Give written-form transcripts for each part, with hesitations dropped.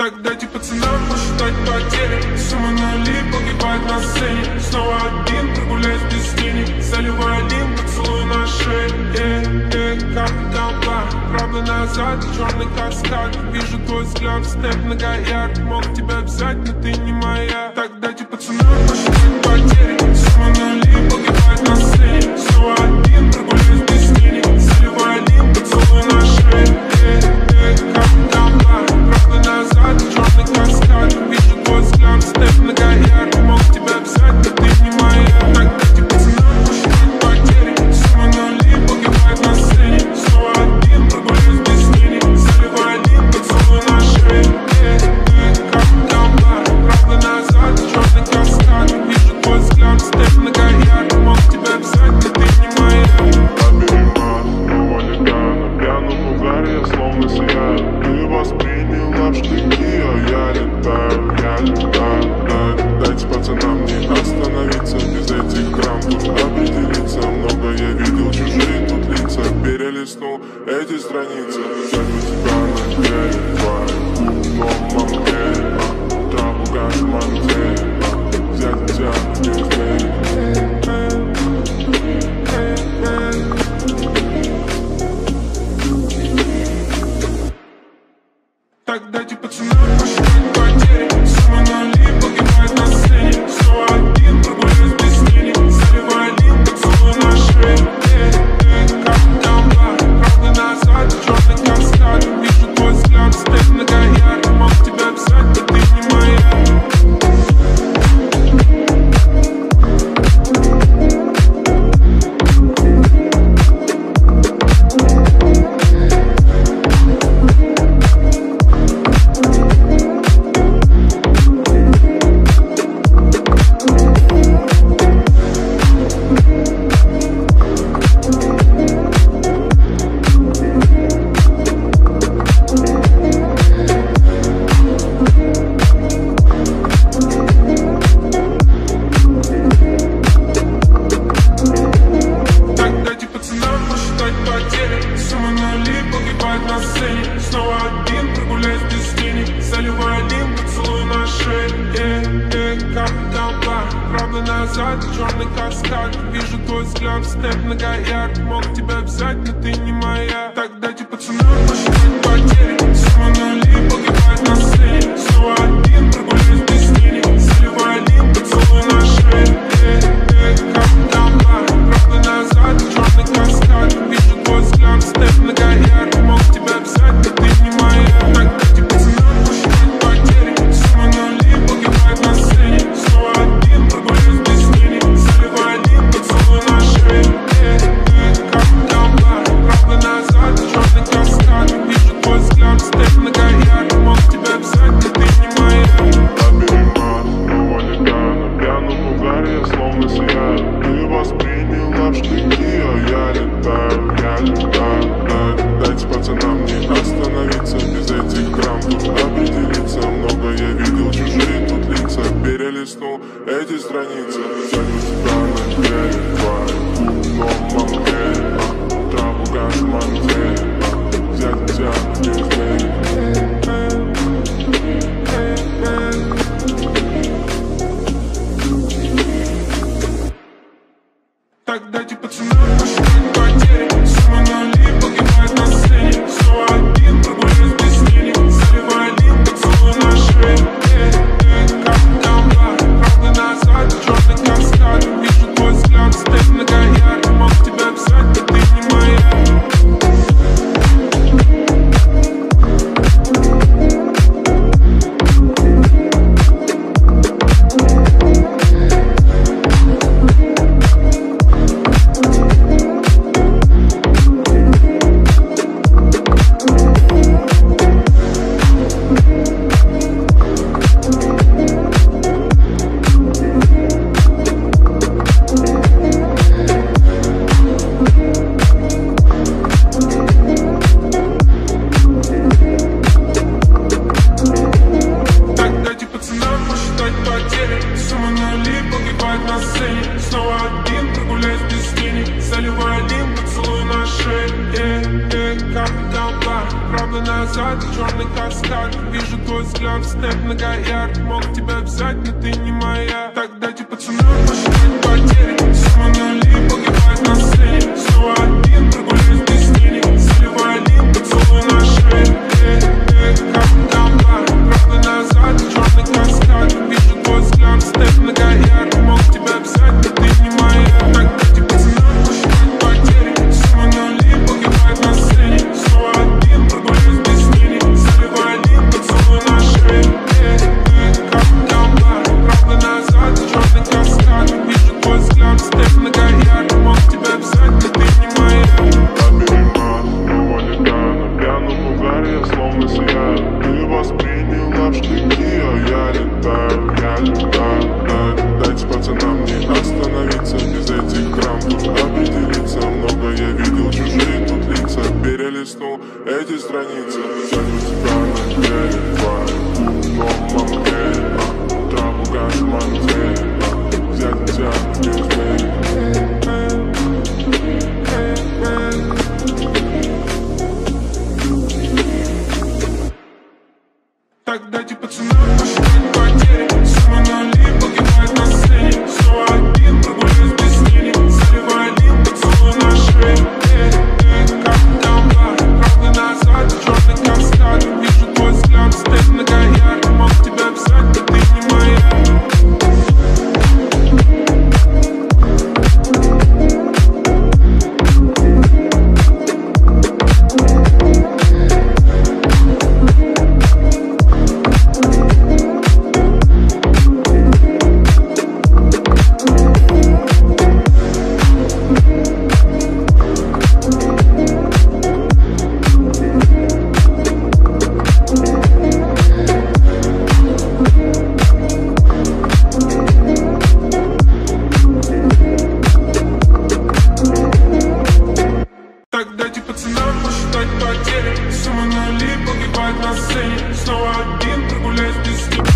Так дайте пацанам посчитать потери. Сумма нули погибает на сцене. Снова один, прогуляюсь без тени. Заливаю один поцелуй на шее. Капли толпа, правда назад, черный каскад. Вижу твой взгляд, степ многоярд. Мог тебя взять, но ты не моя. Так дайте пацанам посчитать потери. Сумма нули погибает на сцене. Снова один, прогуляюсь без тени. Заливаю один поцелуй на шее. Капли толпа, правда назад, черный каскад. Вижу твой взгляд, степ многоярд. Мог тебя взять, но ты не моя. Так дайте пацанам посчитать потери. Сумма нули погибает на сцене. Снова один, прогуляюсь без тени. Заливаю один поцелуй на шее. Капли толпа, правда назад, черный каскад. Вижу твой взгляд, степ многоярд. Мог тебя взять, но ты не моя. Пьяном угаре, словно сияю. Ты восприняла в штыки, а я летаю. Дайте пацанам не остановиться. Без этих грамм тут определиться. Много я видел, чужие тут лица. Перелистнул эти страницы. Взять тебя на деле, твою клубном мамке. Траву газ мантель. Взять тебя без дверей. Так дайте пацанам посчитать потери. Сумма нули погибает на сцене. Снова один, прогуляюсь без тени. Заливаю один поцелуй на шее. Капли толпа, правда назад, черный каскад. Вижу твой взгляд, степ многоярд. Мог тебя взять, но ты не моя. Сумма нули погибает на сцене. Снова один, прогуляюсь без тени. Заливаю один поцелуй на шее. Капли толпа, правда назад, черный каскад. Вижу твой взгляд, степ многоярд. Мог тебя взять, но ты не моя. Так дайте пацанам посчитать потери. Сумма нули погибает на сцене. Снова один, прогуляюсь без тени. Заливаю один поцелуй на шее. Капли толпа, правда назад, черный каскад. Вижу твой взгляд, степ многоярд. Мог тебя взять, но ты не моя. Так дайте пацанам посчитать потери. Сумма нули погибает на сцене. Снова один, прогуляюсь без тени. Заливаю один поцелуй на шее. Капли толпа, правда назад, черный каскад. Вижу твой взгляд, степ многоярд. Мог тебя взять, но ты не моя. На пьяном угаре, словно сияю. Ты восприняла в штыки, а я летаю. Дайте пацанам не остановиться. Без этих грамм тут определиться. Много я видел, чужие тут лица. Перелистнул эти страницы. Взять тебя на деле, твою клубном мамке. Траву газ мантель. Взять тебя без дверей. Так дайте пацанам посчитать потери. Сумма нули погибает на сцене. Снова один, прогуляюсь без тени. Заливаю один поцелуй на шее. Капли толпа, правда назад, черный каскад. назад, черный каскад. Вижу твой взгляд, снэп многоярд. Мог тебя взять, но ты не моя. Так дайте пацанам посчитать потери. Сумма нули погибает на сцене. Снова один, прогуляюсь без тени. Заливай один, поцелуй на шее. Как комбар, правда назад, черный каскад. Вижу твой взгляд, снэп многоярд. Мог тебя взять, но ты не моя. Так дайте пацанам посчитать потери. Сумма нули погибает на сцене. Снова один, прогуляюсь без тени. Заливай один, поцелуй на шее. Как комбар, правда назад, черный каскад. Вижу твой взгляд, снэп многоярд. Мог тебя взять, но ты не моя. Пьяном угаре, словно сияю. Ты восприняла в штыки, а я летаю. Дайте пацанам не остановиться. Без этих драм тут определиться. Много я видел, чужие тут лица. Перелистнул эти страницы. Сяду тебя на двери, твою новом мамке. Траву газ в манте. Взять тебя без двери. Так дайте пацанам посчитать потери. Сумма нули погибает на сцене. Снова один, прогуляюсь без тени. Заливай один, поцелуй на шее. Как комбар, правда назад, черный каскад. Вижу твой взгляд, снэп многоярд. Мог тебя взять, но ты не моя. Так дайте пацанам посчитать потери. Сумма нули погибает на сцене. Снова один, прогуляюсь без тени.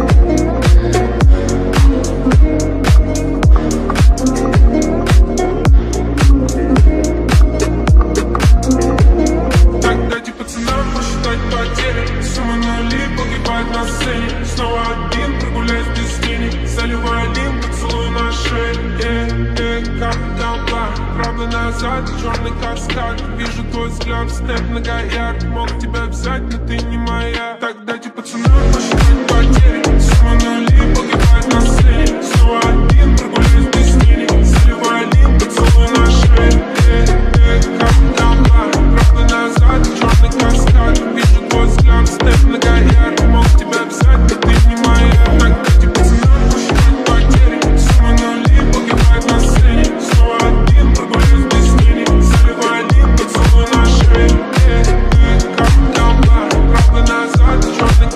Так дайте пацанам посчитать потери. Сумма нули погибает на сцене. Снова один, прогуляюсь без тени. Заливай один, поцелуй на шее. Как комбар, правда назад, черный каскад. Вижу твой взгляд, снэп многоярд. Мог тебя взять, но ты не моя. Так дайте пацанам посчитать потери. Сумма нули погибает на сцене. Снова один, прогуляюсь без тени. Заливай один, поцелуй на шее. Как комбар, правда назад, черный каскад. Вижу твой взгляд, снэп многоярд. Мог тебя взять, но ты не моя. Так дайте пацанам посчитать потери. Сумма нули погибает на сцене. Снова один, прогуляюсь без тени. Заливай один, поцелуй на шее. Как комбар, правда назад, черный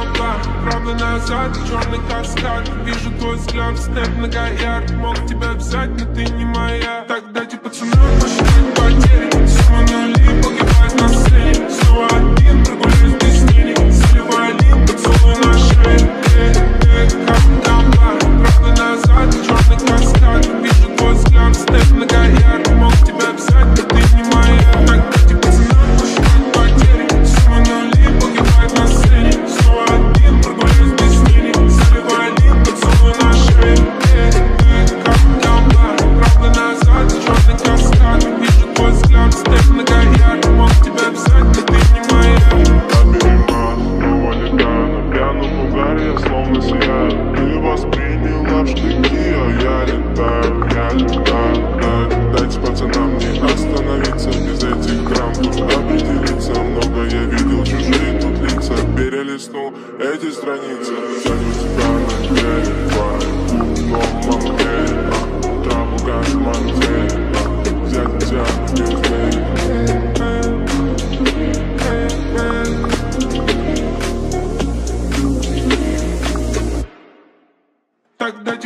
голова, правда назад, черный каскад. Вижу твой взгляд, снэп многоярд. Мог тебя взять, но ты не моя. Так дайте пацанам посчитать потери. Сумма нули погибает на сцене. Снова один, прогуляюсь без тени. Заливай один, поцелуй на шее. Как голова, правда назад, черный каскад. Вижу твой взгляд, снэп многоярд. Мог тебя взять, но ты не моя. Так дайте пацанам посчитать потери. Сумма нули погибает на сцене. Снова один, прогуляюсь без тени. Заливай один, поцелуй на шее. Как голова, правда назад, черный каскад. Вижу твой взгляд, снэп многоярд. Мог тебя взять, но ты не моя. Снова летаю на пьяном угаре, я словно сияю. Ты восприняла в штыки, а я летаю. Дайте пацанам не остановиться без этих драм. Тут определиться, много я видел, чужие тут лица. Перелистнул эти страницы. Ценю тебя на деле, твою умном мамке. Траву газ мантель, взять тебя без меня. Так дайте